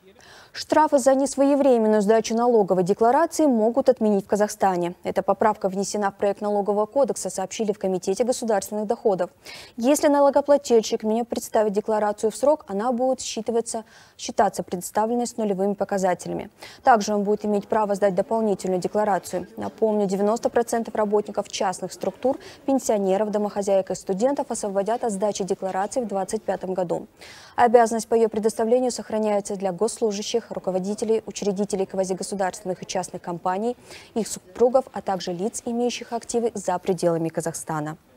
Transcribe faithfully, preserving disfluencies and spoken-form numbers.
Штрафы за несвоевременную сдачу налоговой декларации могут отменить в Казахстане. Эта поправка внесена в проект налогового кодекса, сообщили в Комитете государственных доходов. Если налогоплательщик не представит декларацию в срок, она будет считываться, считаться представленной с нулевыми показателями. Также он будет иметь право сдать дополнительную декларацию. Напомню, девяносто процентов работников частных структур, пенсионеров, домохозяек и студентов освободят от сдачи деклараций в две тысячи двадцать пятом году. Обязанность по ее предоставлению сохраняется для госслужащих, руководителей, учредителей квазигосударственных и частных компаний, их супругов, а также лиц, имеющих активы за пределами Казахстана.